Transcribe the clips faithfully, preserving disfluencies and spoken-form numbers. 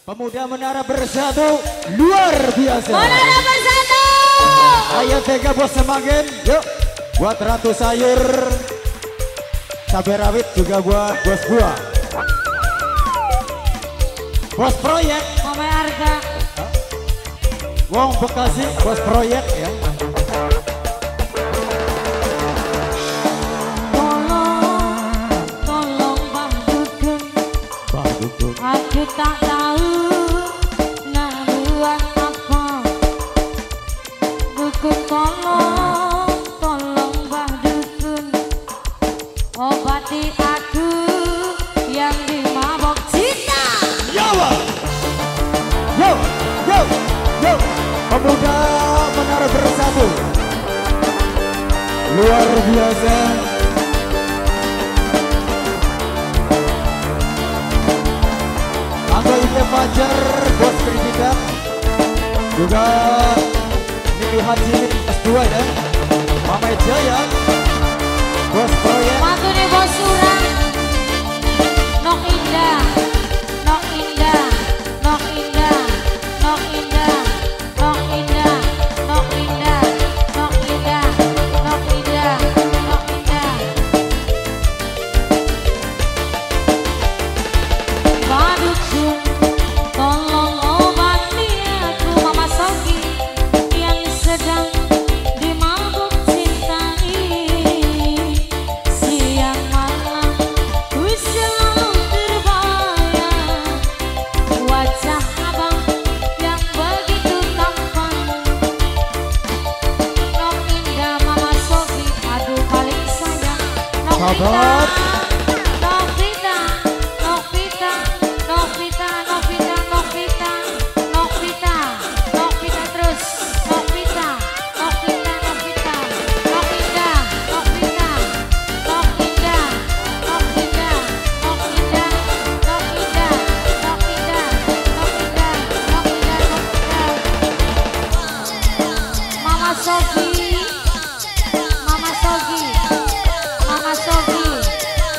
Pemuda Menara Bersatu luar biasa. Menara Bersatu. Ayo Tega Bos Semagen, yuk. Buat Ratu Sayur, cabai rawit juga buat bos gua. Bos proyek. Mama Arga. Wong Bekasi, bos proyek ya. Tolong, tolong Bang Dukun. Bang Dukun. Aku tak tahu nak buat apa. Dukun tolong, tolong Bang Dukun. Obati aku yang dimabok cinta. Yo, yo, yo, yo. Pemuda Menara Bersatu luar biasa. Angga Ike Fajar, bos Kripita, juga Niki Haji S dua ya. Mama Jaya, bos proyek. Mantu nih bos Surang. Nok indah, nok indah, nok indah, nok indah, nok indah, nok indah, nok indah, nok indah, nok indah. Badukun, tolong obati aku Mama Sogi yang sedang dimabuk cinta ini. Siang malam ku selalu terbayang wajah abang yang begitu tampan. Nok indah Mama Sogi, aduh paling sayang. Nok Sahabat. Novita, Novita, Novita, Novita, Novita, Novita, Novita terus, Novita, Novita, Novita, Novita, Novita, Novita, Novita, Novita, Novita, Novita, Novita, Novita, Mama Sogi, Mama Sogi, Mama Sogi.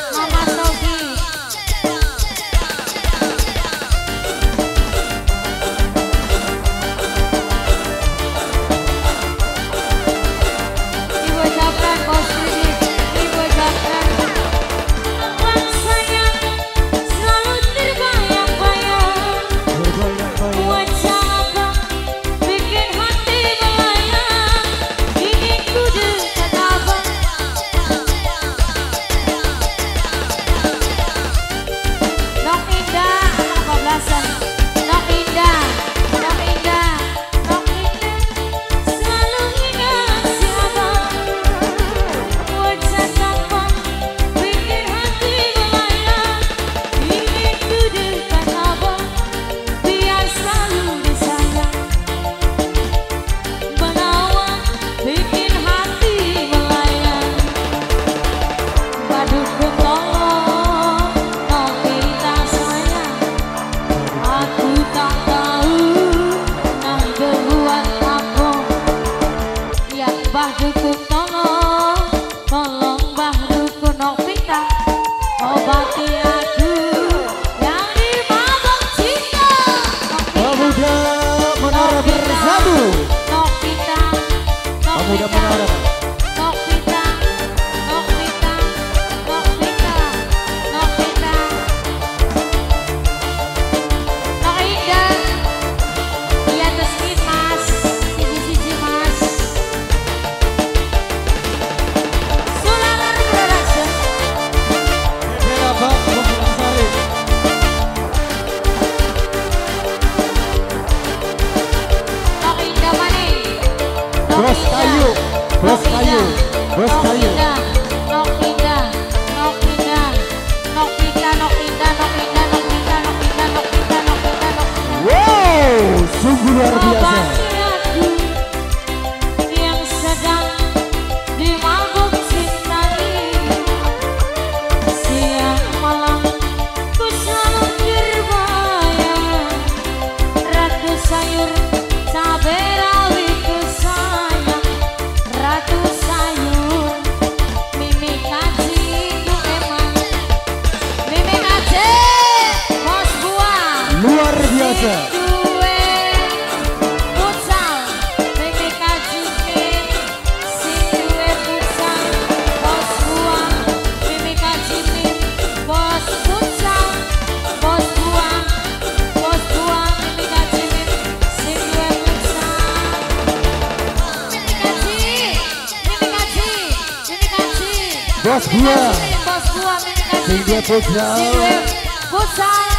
Indonesia. duwe futsal Mimi Kajimin sing duwe futsal bos buang Mimi Kajimin bos futsal bos buang bos buang Mimi Kajimin sing duwe futsal Mimi Kaji Mimi Kaji Mimi Kaji Bos buang bos buang Mimi Kaji sing duwe futsal sing duwe futsal